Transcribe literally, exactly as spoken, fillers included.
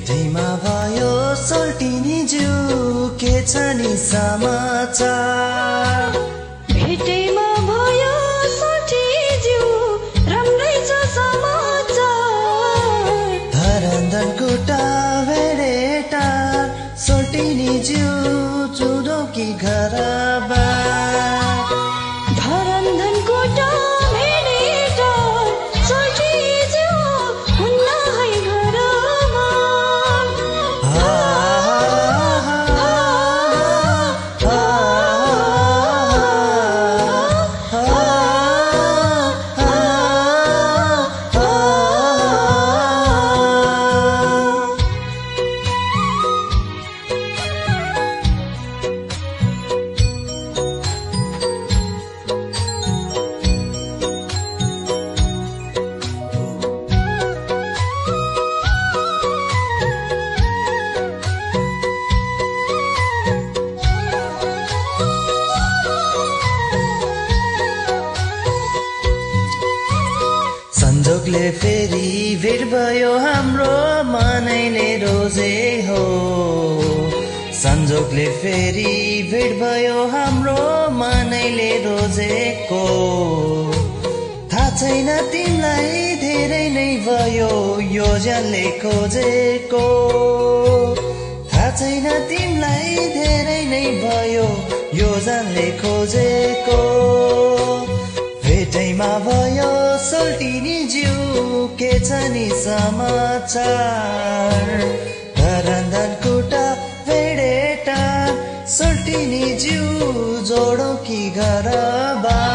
भेटैमा भयो सोल्टिनी ज्यू के छ नि समाचार भेटैमा भयो सोल्टिनी ज्यू राम्रै छ समाचार धरन्धन कुटा भेडेटा सोल्टिनी ज्यू चुदो कि घरबा धरन्धन कुटा भेडेटा सोल्टिनी ज्यू हुन्न है घरमा संजोगले फेरि भेट भयो हाम्रो मनैले रोजे हो संजोगले फेरि भेट भयो हाम्रो मनैले रोजेको थाहा छैन तिमीलाई धेरै नै भयो यो जानले खोजेको थाहा छैन तिमीलाई धेरै नै भयो यो जानले खोजेको भेटैमा भयो सोल्टिनी ज्यू के छ नि समाचार धरन्धन कुटा भेडेटा सोल्टिनी ज्यू जोडो कि घरबा